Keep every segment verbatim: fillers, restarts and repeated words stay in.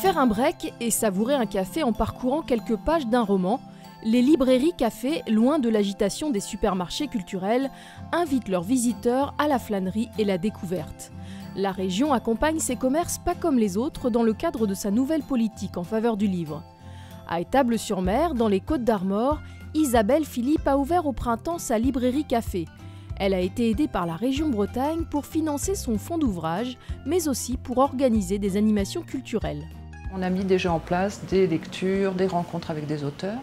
Faire un break et savourer un café en parcourant quelques pages d'un roman, les librairies cafés, loin de l'agitation des supermarchés culturels, invitent leurs visiteurs à la flânerie et la découverte. La région accompagne ces commerces pas comme les autres dans le cadre de sa nouvelle politique en faveur du livre. À Étable-sur-Mer, dans les Côtes-d'Armor, Isabelle Philippe a ouvert au printemps sa librairie café. Elle a été aidée par la région Bretagne pour financer son fonds d'ouvrage, mais aussi pour organiser des animations culturelles. On a mis déjà en place des lectures, des rencontres avec des auteurs.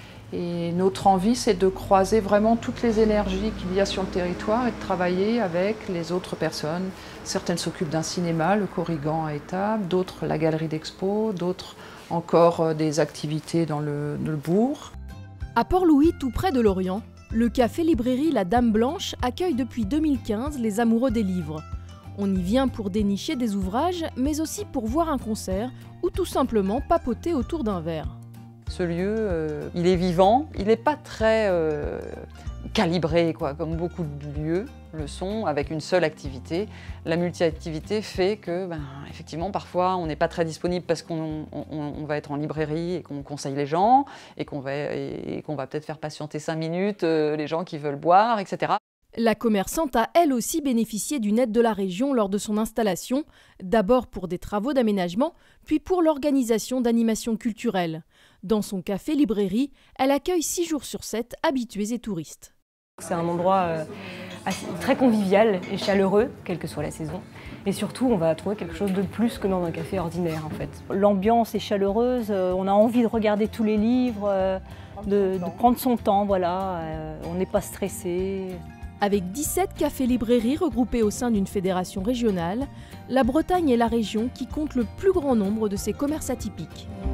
Et notre envie, c'est de croiser vraiment toutes les énergies qu'il y a sur le territoire et de travailler avec les autres personnes. Certaines s'occupent d'un cinéma, le Corrigan à Étable, d'autres la galerie d'expo, d'autres encore des activités dans le, dans le bourg. À Port-Louis, tout près de Lorient, le café-librairie La Dame Blanche accueille depuis deux mille quinze les amoureux des livres. On y vient pour dénicher des ouvrages, mais aussi pour voir un concert ou tout simplement papoter autour d'un verre. Ce lieu, euh, il est vivant, il n'est pas très euh, calibré, quoi, comme beaucoup de lieux le sont, avec une seule activité. La multi-activité fait que, ben, effectivement, parfois, on n'est pas très disponible parce qu'on on, on va être en librairie et qu'on conseille les gens, et qu'on va, et, et qu'on va peut-être faire patienter cinq minutes euh, les gens qui veulent boire, et cetera. La commerçante a elle aussi bénéficié d'une aide de la région lors de son installation, d'abord pour des travaux d'aménagement, puis pour l'organisation d'animations culturelles. Dans son café-librairie, elle accueille six jours sur sept habitués et touristes. C'est un endroit euh, assez, très convivial et chaleureux, quelle que soit la saison. Et surtout, on va trouver quelque chose de plus que dans un café ordinaire, en fait. L'ambiance est chaleureuse, euh, on a envie de regarder tous les livres, euh, de, de prendre son temps, voilà. Euh, on n'est pas stressé. Avec dix-sept cafés-librairies regroupés au sein d'une fédération régionale, la Bretagne est la région qui compte le plus grand nombre de ces commerces atypiques.